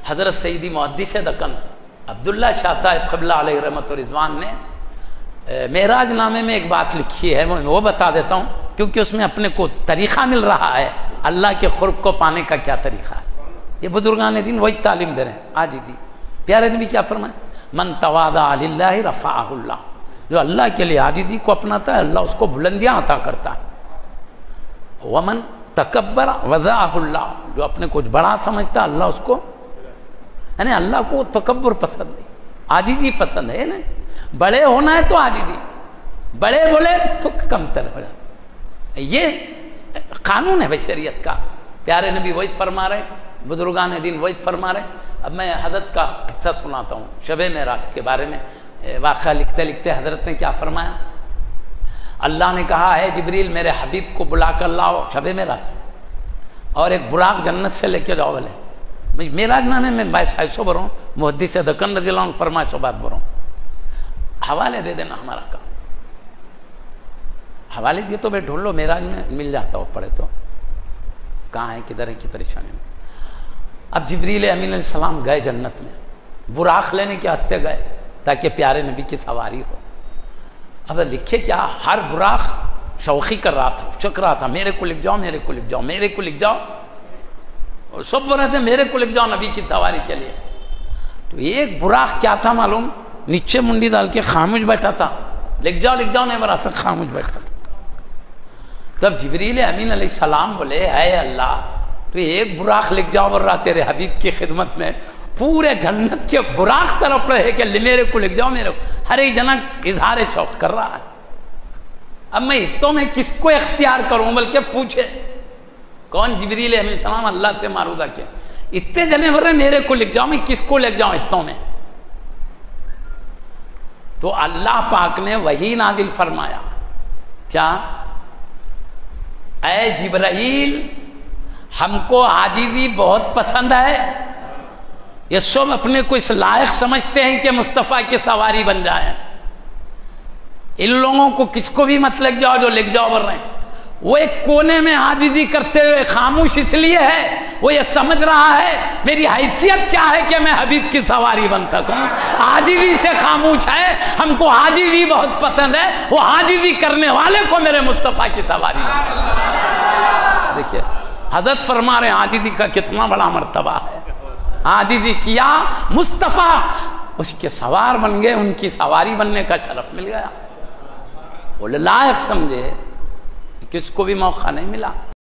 حضرت سیدی محدث دکن عبداللہ شاہ صاحب قبلہ علیہ رحمت و رضوان نے معراج نامے میں ایک بات لکھی ہے، میں وہ بتا دیتا ہوں کیونکہ اس میں اپنے کو طریقہ مل رہا ہے اللہ کے قرب کو پانے کا کیا طریقہ ہے۔ یہ بزرگان دین وہی تعلیم دے رہے ہیں آج ہی دی۔ پیارے نبی کیا فرمائے؟ من تواضع للہ رفعہ اللہ، جو اللہ کے لیے عاجزی کو اپناتا ہے اللہ اس کو بلندیاں عطا کرتا ہے۔ ومن تکبر وضعہ اللہ، جو اپنے کچھ بڑا سمجھتا اللہ اس کو، یعنی اللہ کو تکبر پسند نہیں، عاجزی پسند ہے نا۔ بڑے ہونا ہے تو عاجزی، بڑے بولے تو کم تر ہو جائے، یہ قانون ہے بشریت کا۔ پیارے نبی وہی فرما رہے، بزرگان دین وہی فرما رہے۔ اب میں حضرت کا قصہ سناتا ہوں شب معراج کے بارے میں۔ واقعہ لکھتے لکھتے حضرت نے کیا فرمایا؟ اللہ نے کہا ہے جبریل میرے حبیب کو بلا کر لاؤ شب معراج، اور ایک براق جنت سے لے کے جاؤ۔ بولے معراج نامے میں بائی سو بروں محدث دکن رضی اللہ عنہ فرمائے سو بات بروں، حوالے دے دینا ہمارا کام۔ حوالے دیے تو میں ڈھونڈ لو، معراج میں مل جاتا ہو پڑے تو، کہاں ہے کدھر ہے کی پریشانی میں۔ اب جبریل امین علیہ السلام گئے جنت میں، براق لینے کے واسطے گئے تاکہ پیارے نبی کی سواری ہو۔ اب لکھے کیا، ہر براق شوخی کر رہا تھا، چک رہا تھا میرے کو لکھ جاؤ، میرے کو لکھ جاؤ، میرے کو لکھ جاؤ، اور سب بول رہے تھے میرے کو لکھ جاؤ نبی کی سواری کے لیے۔ تو ایک براق کیا تھا معلوم، نیچے منڈی ڈال کے خاموش بیٹھا تھا، لکھ جاؤ لکھ جاؤ نہیں بڑا تھا، خاموش بیٹھا تھا۔ تب جبریل امین علیہ السلام بولے اے اللہ تو ایک براق لکھ جاؤ بول رہا تیرے حبیب کی خدمت میں، پورے جنت کے براق طرف رہے کہ میرے کو لکھ جاؤ، میرے کو، ہر ایک جنا اظہار شوق کر رہا ہے۔ اب میں تو میں کس کو اختیار کروں، بلکہ پوچھے کون؟ جبریل علیہ السلام اللہ سے معروضہ کیا، اتنے جنے بول رہے میرے کو لکھ جاؤ، میں کس کو لکھ جاؤں اتنوں میں؟ تو اللہ پاک نے وہی نازل فرمایا کیا، اے جبرائیل ہم کو عاجزی بہت پسند ہے، یہ سب اپنے کو اس لائق سمجھتے ہیں کہ مصطفیٰ کی سواری بن جائیں، ان لوگوں کو کس کو بھی مت لکھ جاؤ جو لکھ جاؤ بول رہے ہیں۔ وہ ایک کونے میں عاجزی کرتے ہوئے خاموش اس لیے ہے، وہ یہ سمجھ رہا ہے میری حیثیت کیا ہے کہ میں حبیب کی سواری بن سکوں، عاجزی سے خاموش ہے۔ ہم کو عاجزی بہت پسند ہے، وہ عاجزی کرنے والے کو میرے مصطفیٰ کی سواری بن۔ دیکھیے حضرت فرما رہے ہیں عاجزی کا کتنا بڑا مرتبہ ہے، عاجزی کیا مصطفیٰ اس کے سوار بن گئے، ان کی سواری بننے کا شرف مل گیا، وہ لائق سمجھے، کس کو بھی موقع نہیں ملا۔